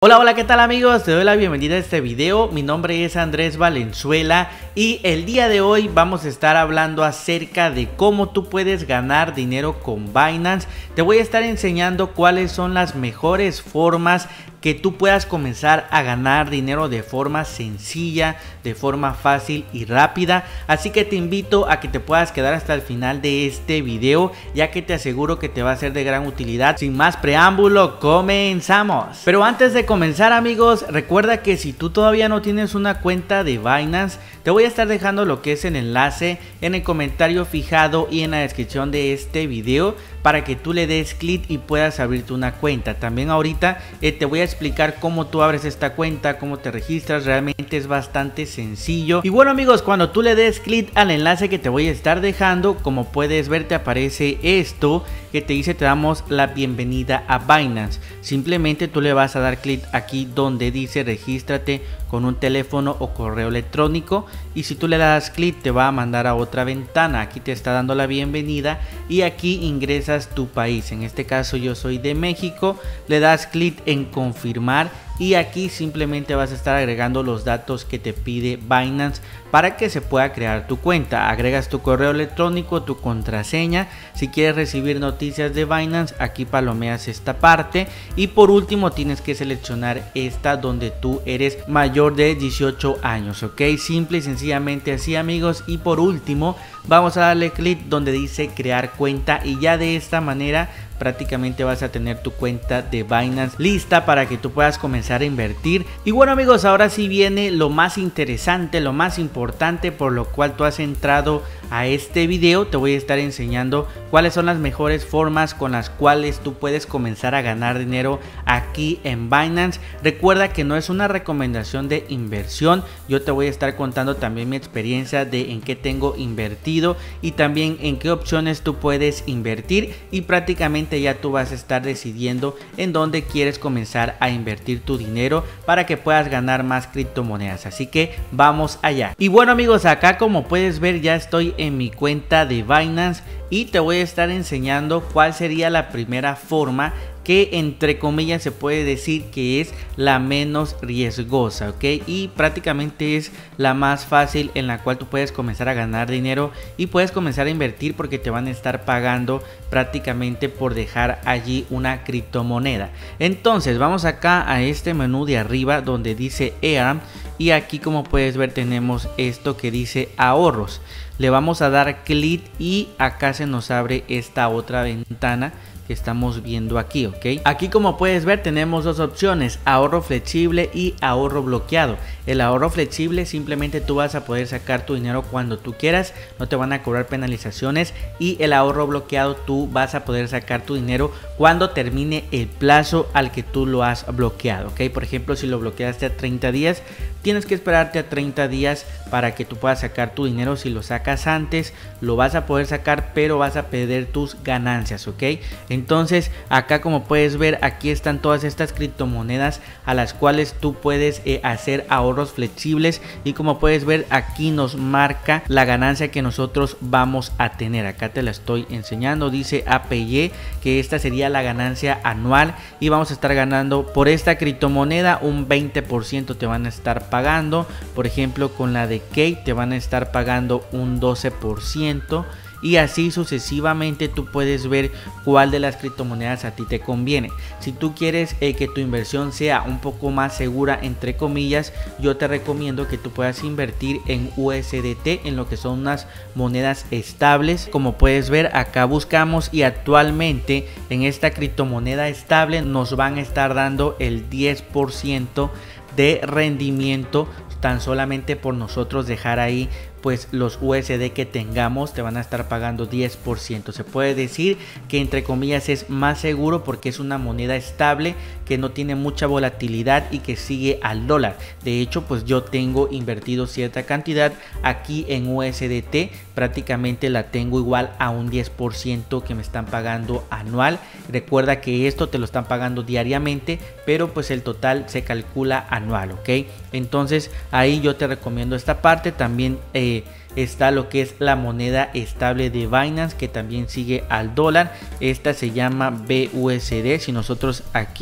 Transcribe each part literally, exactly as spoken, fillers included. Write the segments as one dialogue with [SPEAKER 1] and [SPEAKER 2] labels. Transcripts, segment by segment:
[SPEAKER 1] Hola, hola, ¿qué tal amigos? Te doy la bienvenida a este video. Mi nombre es Andrés Valenzuela y el día de hoy vamos a estar hablando acerca de cómo tú puedes ganar dinero con Binance. Te voy a estar enseñando cuáles son las mejores formas que tú puedas comenzar a ganar dinero de forma sencilla, de forma fácil y rápida. Así que te invito a que te puedas quedar hasta el final de este video, ya que te aseguro que te va a ser de gran utilidad. Sin más preámbulo, comenzamos. Pero antes de comenzar amigos, recuerda que si tú todavía no tienes una cuenta de Binance, te voy a estar dejando lo que es el enlace en el comentario fijado y en la descripción de este video para que tú le des clic y puedas abrirte una cuenta. También ahorita eh, te voy a explicar cómo tú abres esta cuenta, cómo te registras. Realmente es bastante sencillo. Y bueno amigos, cuando tú le des clic al enlace que te voy a estar dejando, como puedes ver te aparece esto que te dice: te damos la bienvenida a Binance. Simplemente tú le vas a dar clic aquí donde dice regístrate con un teléfono o correo electrónico, y si tú le das clic te va a mandar a otra ventana. Aquí te está dando la bienvenida y aquí ingresas tu país. En este caso yo soy de México. Le das clic en confirmar y aquí simplemente vas a estar agregando los datos que te pide Binance para que se pueda crear tu cuenta. Agregas tu correo electrónico, tu contraseña. Si quieres recibir noticias de Binance, aquí palomeas esta parte, y por último tienes que seleccionar esta donde tú eres mayor de dieciocho años, ok, simple y sencillamente así amigos. Y por último vamos a darle clic donde dice crear cuenta, y ya de esta manera prácticamente vas a tener tu cuenta de Binance lista para que tú puedas comenzar a invertir. Y bueno amigos, ahora sí viene lo más interesante, lo más importante por lo cual tú has entrado a este video. Te voy a estar enseñando cuáles son las mejores formas con las cuales tú puedes comenzar a ganar dinero aquí en Binance. Recuerda que no es una recomendación de inversión. Yo te voy a estar contando también mi experiencia de en qué tengo invertido y también en qué opciones tú puedes invertir, y prácticamente ya tú vas a estar decidiendo en dónde quieres comenzar a invertir tu dinero para que puedas ganar más criptomonedas. Así que vamos allá. Y bueno amigos, acá como puedes ver ya estoy en mi cuenta de Binance y te voy a estar enseñando cuál sería la primera forma que entre comillas se puede decir que es la menos riesgosa, ok, y prácticamente es la más fácil en la cual tú puedes comenzar a ganar dinero y puedes comenzar a invertir, porque te van a estar pagando prácticamente por dejar allí una criptomoneda. Entonces vamos acá a este menú de arriba donde dice Earn, y aquí como puedes ver tenemos esto que dice ahorros. Le vamos a dar clic y acá se nos abre esta otra ventana que estamos viendo aquí, ok. Aquí como puedes ver tenemos dos opciones: ahorro flexible y ahorro bloqueado. El ahorro flexible simplemente tú vas a poder sacar tu dinero cuando tú quieras, no te van a cobrar penalizaciones, y el ahorro bloqueado tú vas a poder sacar tu dinero cuando termine el plazo al que tú lo has bloqueado, ok. Por ejemplo, si lo bloqueaste a treinta días, tienes que esperarte a treinta días para que tú puedas sacar tu dinero. Si lo sacas antes, lo vas a poder sacar, pero vas a perder tus ganancias, ok. Entonces acá como puedes ver, aquí están todas estas criptomonedas a las cuales tú puedes eh, hacer ahorros flexibles, y como puedes ver aquí nos marca la ganancia que nosotros vamos a tener. Acá te la estoy enseñando, dice A P Y, que esta sería la ganancia anual, y vamos a estar ganando por esta criptomoneda un veinte por ciento te van a estar pagando. Por ejemplo, con la de Kate te van a estar pagando un doce por ciento, y así sucesivamente tú puedes ver cuál de las criptomonedas a ti te conviene. Si tú quieres eh, que tu inversión sea un poco más segura entre comillas, yo te recomiendo que tú puedas invertir en U S D T, en lo que son unas monedas estables. Como puedes ver acá buscamos, y actualmente en esta criptomoneda estable nos van a estar dando el diez por ciento de rendimiento tan solamente por nosotros dejar ahí pues los U S D que tengamos. Te van a estar pagando diez por ciento. Se puede decir que entre comillas es más seguro porque es una moneda estable que no tiene mucha volatilidad y que sigue al dólar. De hecho, pues yo tengo invertido cierta cantidad aquí en U S D T, prácticamente la tengo igual a un diez por ciento que me están pagando anual. Recuerda que esto te lo están pagando diariamente, pero pues el total se calcula anual, ok. Entonces ahí yo te recomiendo esta parte. También eh, está lo que es la moneda estable de Binance, que también sigue al dólar. Esta se llama B U S D. Si nosotros aquí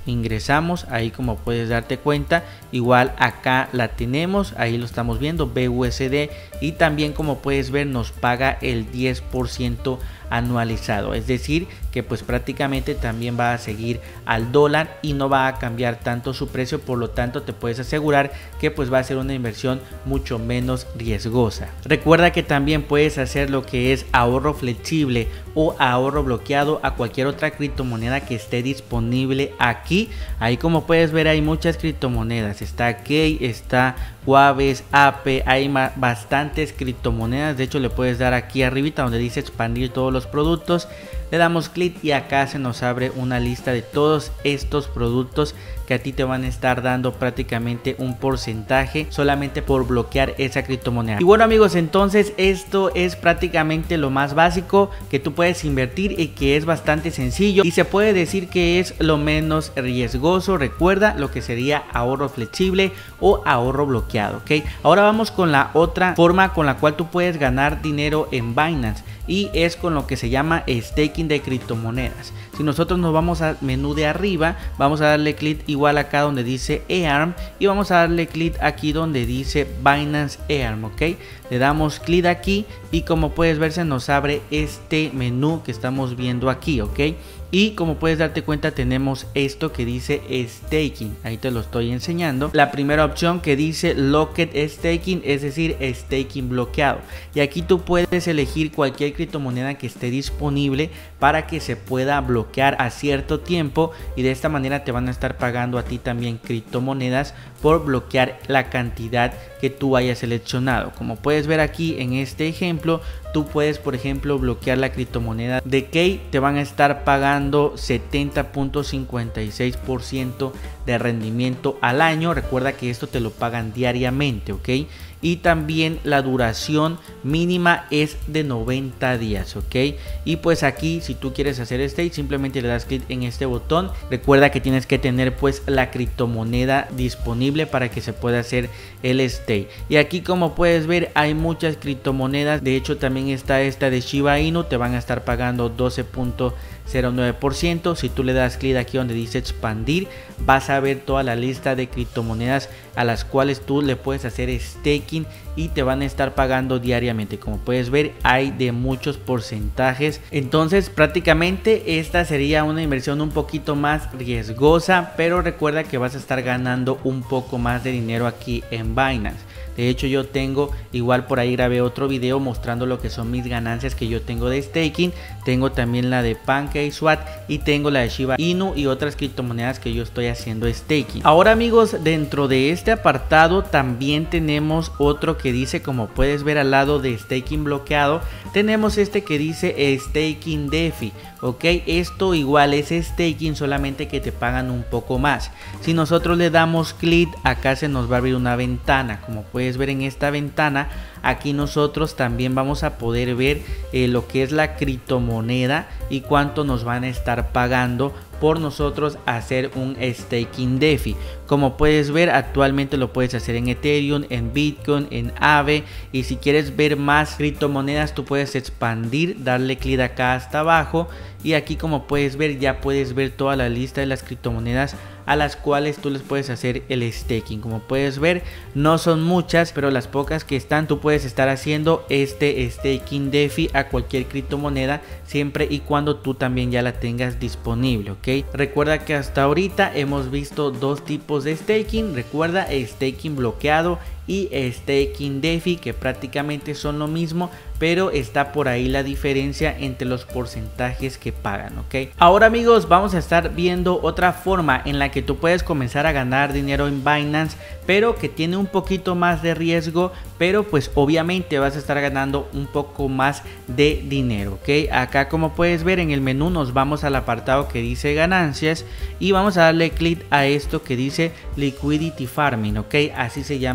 [SPEAKER 1] ingresamos, ahí como puedes darte cuenta, igual acá la tenemos, ahí lo estamos viendo, B U S D, y también como puedes ver nos paga el diez por ciento anualizado, es decir que pues prácticamente también va a seguir al dólar y no va a cambiar tanto su precio, por lo tanto te puedes asegurar que pues va a ser una inversión mucho menos riesgosa. Recuerda que también puedes hacer lo que es ahorro flexible o ahorro bloqueado a cualquier otra criptomoneda que esté disponible aquí. Ahí como puedes ver hay muchas criptomonedas, está Key, está Waves, A P E, hay bastantes criptomonedas. De hecho le puedes dar aquí arribita donde dice expandir todos los productos, le damos clic y acá se nos abre una lista de todos estos productos que a ti te van a estar dando prácticamente un porcentaje solamente por bloquear esa criptomoneda. Y bueno amigos, entonces esto es prácticamente lo más básico que tú puedes invertir y que es bastante sencillo y se puede decir que es lo menos riesgoso. Recuerda lo que sería ahorro flexible o ahorro bloqueado, ¿ok? Ahora vamos con la otra forma con la cual tú puedes ganar dinero en Binance, y es con lo que se llama staking de criptomonedas. Si nosotros nos vamos al menú de arriba, vamos a darle clic igual acá donde dice E A R M y vamos a darle clic aquí donde dice Binance E A R M, ok. Le damos clic aquí y como puedes ver se nos abre este menú que estamos viendo aquí, ok. Y como puedes darte cuenta tenemos esto que dice staking, ahí te lo estoy enseñando. La primera opción que dice locked staking, es decir staking bloqueado, y aquí tú puedes elegir cualquier criptomoneda que esté disponible para que se pueda bloquear a cierto tiempo, y de esta manera te van a estar pagando a ti también criptomonedas por bloquear la cantidad que tú hayas seleccionado. Como puedes ver aquí en este ejemplo, tú puedes por ejemplo bloquear la criptomoneda de Key, te van a estar pagando setenta punto cincuenta y seis por ciento de rendimiento al año. Recuerda que esto te lo pagan diariamente, ok. Y también la duración mínima es de noventa días, ok. Y pues aquí si tú quieres hacer este, simplemente le das clic en este botón. Recuerda que tienes que tener pues la criptomoneda disponible para que se pueda hacer el stake. Y aquí como puedes ver hay muchas criptomonedas, de hecho también está esta de Shiba Inu, te van a estar pagando doce punto cero nueve por ciento. Si tú le das clic aquí donde dice expandir, vas a ver toda la lista de criptomonedas a las cuales tú le puedes hacer staking y te van a estar pagando diariamente. Como puedes ver hay de muchos porcentajes, entonces prácticamente esta sería una inversión un poquito más riesgosa, pero recuerda que vas a estar ganando un poco más de dinero aquí en Binance. De hecho yo tengo, igual por ahí grabé otro video mostrando lo que son mis ganancias que yo tengo de staking. Tengo también la de PancakeSwap y tengo la de Shiba Inu y otras criptomonedas que yo estoy haciendo staking. Ahora amigos, dentro de este apartado también tenemos otro que dice, como puedes ver al lado de staking bloqueado, tenemos este que dice staking DeFi, ok. Esto igual es staking, solamente que te pagan un poco más. Si nosotros le damos clic acá se nos va a abrir una ventana. Como puedes ver en esta ventana, aquí nosotros también vamos a poder ver eh, lo que es la criptomoneda y cuánto nos van a estar pagando por nosotros hacer un staking DeFi. Como puedes ver actualmente lo puedes hacer en Ethereum, en Bitcoin, en Aave, y si quieres ver más criptomonedas tú puedes expandir, darle clic acá hasta abajo y aquí como puedes ver ya puedes ver toda la lista de las criptomonedas a las cuales tú les puedes hacer el staking. Como puedes ver no son muchas, pero las pocas que están tú puedes estar haciendo este staking DeFi a cualquier criptomoneda siempre y cuando tú también ya la tengas disponible, ok. Recuerda que hasta ahorita hemos visto dos tipos de staking. Recuerda staking bloqueado y staking DeFi, que prácticamente son lo mismo, pero está por ahí la diferencia entre los porcentajes que pagan, ok. Ahora amigos, vamos a estar viendo otra forma en la que tú puedes comenzar a ganar dinero en Binance, pero que tiene un poquito más de riesgo, pero pues obviamente vas a estar ganando un poco más de dinero, ok. Acá como puedes ver en el menú nos vamos al apartado que dice ganancias y vamos a darle clic a esto que dice liquidity farming, ok. Así se llama este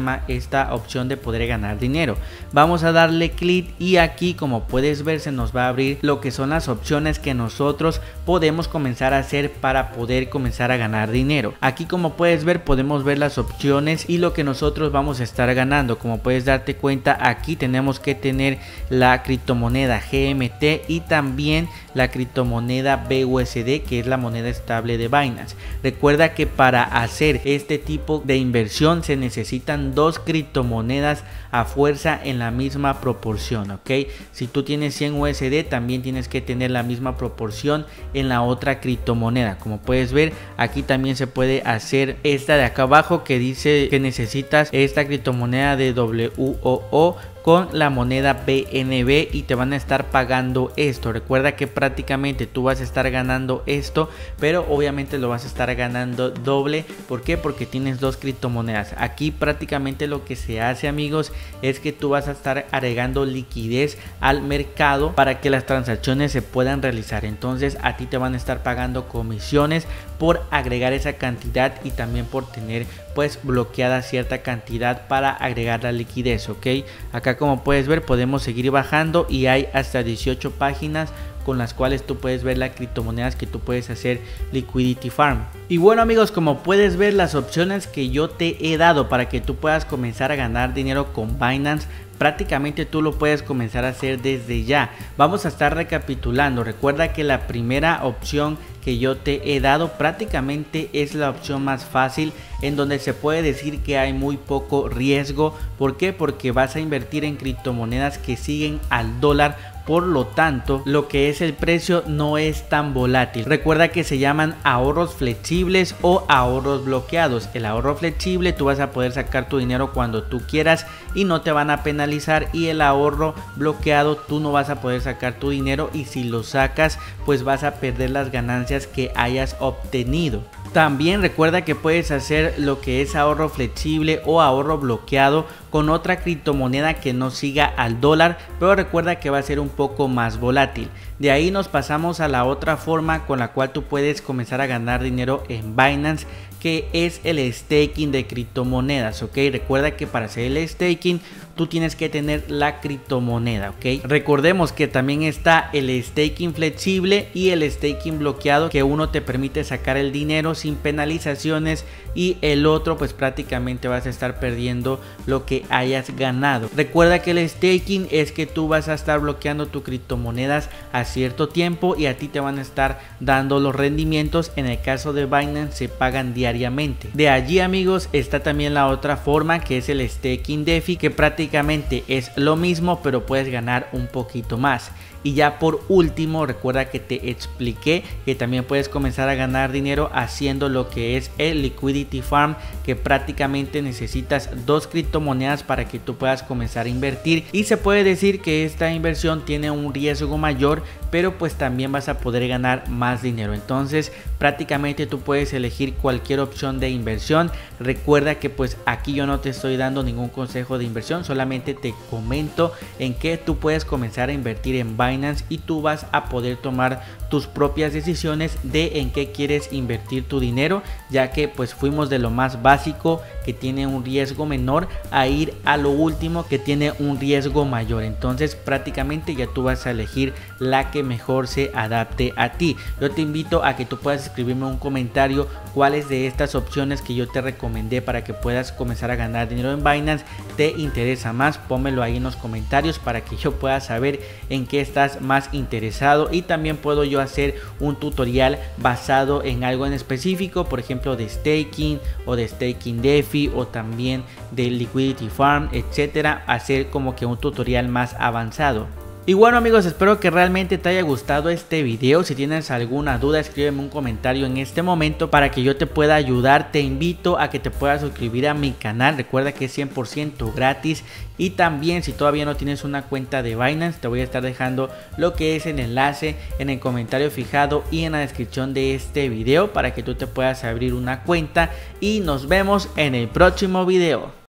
[SPEAKER 1] esta opción de poder ganar dinero. Vamos a darle clic y aquí, como puedes ver, se nos va a abrir lo que son las opciones que nosotros podemos comenzar a hacer para poder comenzar a ganar dinero. Aquí, como puedes ver, podemos ver las opciones y lo que nosotros vamos a estar ganando. Como puedes darte cuenta, aquí tenemos que tener la criptomoneda G M T y también la criptomoneda B U S D, que es la moneda estable de Binance. Recuerda que para hacer este tipo de inversión se necesitan dos criptomonedas a fuerza en la misma proporción, ok. Si tú tienes cien U S D, también tienes que tener la misma proporción en la otra criptomoneda. Como puedes ver, aquí también se puede hacer esta de acá abajo que dice que necesitas esta criptomoneda de W O O con la moneda B N B y te van a estar pagando esto. Recuerda que prácticamente tú vas a estar ganando esto, pero obviamente lo vas a estar ganando doble. ¿Por qué? Porque tienes dos criptomonedas. Aquí prácticamente lo que se hace, amigos, es que tú vas a estar agregando liquidez al mercado para que las transacciones se puedan realizar. Entonces a ti te van a estar pagando comisiones por agregar esa cantidad y también por tener pues bloqueada cierta cantidad para agregar la liquidez, ok. Acá, como puedes ver, podemos seguir bajando y hay hasta dieciocho páginas con las cuales tú puedes ver las criptomonedas que tú puedes hacer liquidity farm. Y bueno, amigos, como puedes ver, las opciones que yo te he dado para que tú puedas comenzar a ganar dinero con Binance, prácticamente tú lo puedes comenzar a hacer desde ya. Vamos a estar recapitulando. Recuerda que la primera opción que yo te he dado prácticamente es la opción más fácil, en donde se puede decir que hay muy poco riesgo. ¿Por qué? Porque vas a invertir en criptomonedas que siguen al dólar. Por lo tanto, lo que es el precio no es tan volátil. Recuerda que se llaman ahorros flexibles o ahorros bloqueados. El ahorro flexible, tú vas a poder sacar tu dinero cuando tú quieras y no te van a penalizar, y el ahorro bloqueado, tú no vas a poder sacar tu dinero y si lo sacas pues vas a perder las ganancias que hayas obtenido. También recuerda que puedes hacer lo que es ahorro flexible o ahorro bloqueado con otra criptomoneda que no siga al dólar, pero recuerda que va a ser un poco más volátil. De ahí nos pasamos a la otra forma con la cual tú puedes comenzar a ganar dinero en Binance, que es el staking de criptomonedas, ok. Recuerda que para hacer el staking tú tienes que tener la criptomoneda, ok. Recordemos que también está el staking flexible y el staking bloqueado, que uno te permite sacar el dinero sin penalizaciones y el otro pues prácticamente vas a estar perdiendo lo que hayas ganado. Recuerda que el staking es que tú vas a estar bloqueando tus criptomonedas a cierto tiempo y a ti te van a estar dando los rendimientos. En el caso de Binance se pagan diariamente. De allí, amigos, está también la otra forma, que es el staking DeFi, que prácticamente es lo mismo pero puedes ganar un poquito más. Y ya por último, recuerda que te expliqué que también puedes comenzar a ganar dinero haciendo lo que es el liquidity farm, que prácticamente necesitas dos criptomonedas para que tú puedas comenzar a invertir, y se puede decir que esta inversión tiene un riesgo mayor, pero pues también vas a poder ganar más dinero. Entonces prácticamente tú puedes elegir cualquier opción de inversión. Recuerda que pues aquí yo no te estoy dando ningún consejo de inversión, solamente te comento en qué tú puedes comenzar a invertir en Binance y tú vas a poder tomar tus propias decisiones de en qué quieres invertir tu dinero, ya que pues fuimos de lo más básico, que tiene un riesgo menor, a ir a lo último, que tiene un riesgo mayor. Entonces prácticamente ya tú vas a elegir la que mejor se adapte a ti. Yo te invito a que tú puedas escribirme un comentario cuáles de estas opciones que yo te recomendé para que puedas comenzar a ganar dinero en Binance te interesa más. Pónmelo ahí en los comentarios para que yo pueda saber en qué estás más interesado, y también puedo yo hacer un tutorial basado en algo en específico, por ejemplo de staking o de staking DeFi o también de liquidity farm, etcétera, hacer como que un tutorial más avanzado. Y bueno, amigos, espero que realmente te haya gustado este video. Si tienes alguna duda, escríbeme un comentario en este momento para que yo te pueda ayudar. Te invito a que te puedas suscribir a mi canal. Recuerda que es cien por ciento gratis. Y también, si todavía no tienes una cuenta de Binance, te voy a estar dejando lo que es el enlace en el comentario fijado y en la descripción de este video para que tú te puedas abrir una cuenta. Y nos vemos en el próximo video.